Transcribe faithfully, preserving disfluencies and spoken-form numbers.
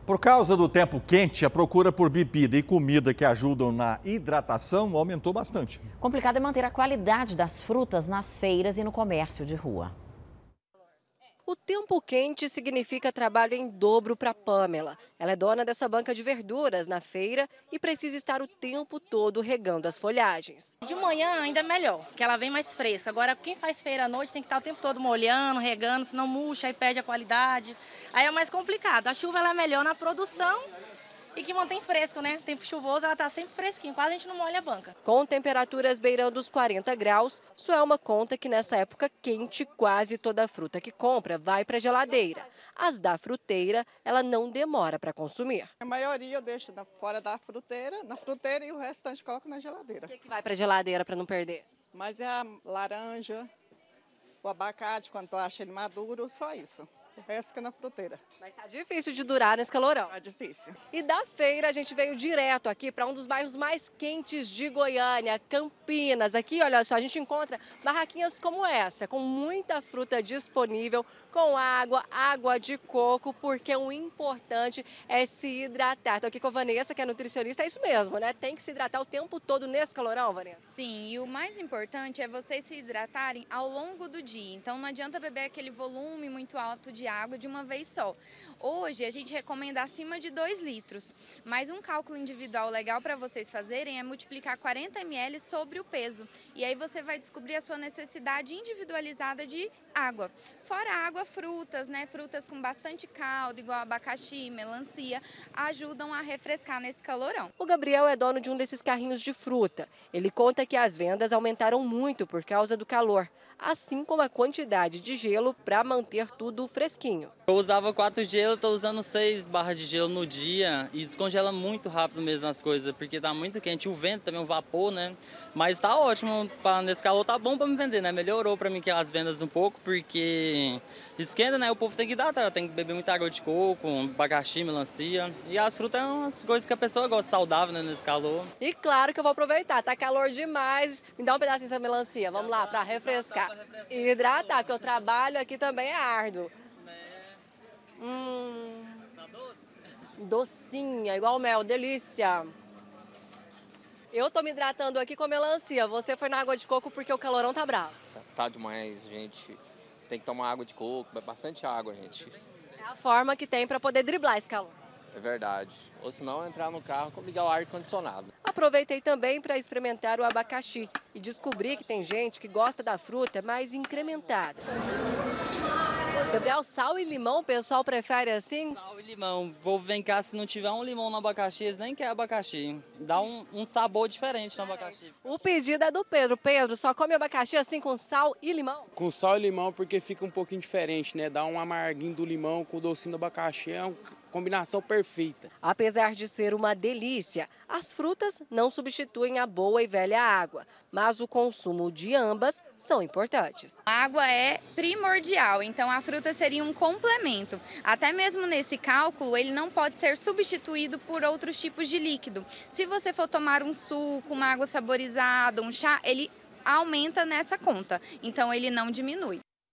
Por causa do tempo quente, a procura por bebida e comida que ajudam na hidratação aumentou bastante. Complicado é manter a qualidade das frutas nas feiras e no comércio de rua. O tempo quente significa trabalho em dobro para Pamela. Ela é dona dessa banca de verduras na feira e precisa estar o tempo todo regando as folhagens. De manhã ainda é melhor, porque ela vem mais fresca. Agora, quem faz feira à noite tem que estar o tempo todo molhando, regando, senão murcha e perde a qualidade. Aí é mais complicado. A chuva ela é melhor na produção e que mantém fresco, né? Tempo chuvoso, ela está sempre fresquinha, quase a gente não molha a banca. Com temperaturas beirando os quarenta graus, Suelma conta que nessa época quente, quase toda a fruta que compra vai para a geladeira. As da fruteira, ela não demora para consumir. A maioria eu deixo na, fora da fruteira, na fruteira e o restante coloco na geladeira. O que, que vai para a geladeira para não perder? Mas é a laranja, o abacate, quando eu acho ele maduro, só isso. O resto fica na fruteira. Mas tá difícil de durar nesse calorão. Tá difícil. E da feira a gente veio direto aqui para um dos bairros mais quentes de Goiânia, Campinas. Aqui, olha só, a gente encontra barraquinhas como essa, com muita fruta disponível, com água, água de coco, porque o importante é se hidratar. Estou aqui com a Vanessa, que é nutricionista, é isso mesmo, né? Tem que se hidratar o tempo todo nesse calorão, Vanessa? Sim, e o mais importante é vocês se hidratarem ao longo do dia. Então não adianta beber aquele volume muito alto de água de uma vez só. Hoje a gente recomenda acima de dois litros, mas um cálculo individual legal para vocês fazerem é multiplicar quarenta mililitros sobre o peso. E aí você vai descobrir a sua necessidade individualizada de água. Fora água, frutas, né? Frutas com bastante caldo, igual abacaxi, melancia, ajudam a refrescar nesse calorão. O Gabriel é dono de um desses carrinhos de fruta. Ele conta que as vendas aumentaram muito por causa do calor, assim como a quantidade de gelo para manter tudo fresquinho. Eu usava quatro gelo, estou usando seis barras de gelo no dia e descongela muito rápido mesmo as coisas, porque tá muito quente, o vento também, o vapor, né? Mas tá ótimo, pra, nesse calor tá bom para me vender, né? Melhorou para mim que as vendas um pouco, porque esquenta, né? O povo tem que dar, tá? Tem que beber muita água de coco, abacaxi, melancia. E as frutas são umas coisas que a pessoa gosta, saudável, né? Nesse calor. E claro que eu vou aproveitar, tá calor demais. Me dá um pedacinho dessa melancia, vamos lá, para refrescar. E hidratar, porque o trabalho aqui também é árduo. Hum, docinha, igual mel, delícia. Eu tô me hidratando aqui com melancia. Você foi na água de coco porque o calorão tá bravo. Tá, tá demais, gente. Tem que tomar água de coco, bastante água, gente. É a forma que tem para poder driblar esse calor. É verdade. Ou senão entrar no carro com ligar o ar-condicionado. Aproveitei também para experimentar o abacaxi e descobri que tem gente que gosta da fruta mais incrementada. Gabriel, sal e limão, o pessoal prefere assim? Sal e limão. O povo vem cá, se não tiver um limão no abacaxi, eles nem querem abacaxi. Dá um, um sabor diferente no abacaxi. O pedido é do Pedro. Pedro, só come abacaxi assim com sal e limão? Com sal e limão porque fica um pouquinho diferente, né? Dá um amarguinho do limão com o docinho do abacaxi, é uma combinação perfeita. Apesar de ser uma delícia, as frutas não substituem a boa e velha água, mas o consumo de ambas são importantes. A água é primordial, então a fruta seria um complemento. Até mesmo nesse cálculo, ele não pode ser substituído por outros tipos de líquido. Se você for tomar um suco, uma água saborizada, um chá, ele aumenta nessa conta, então ele não diminui.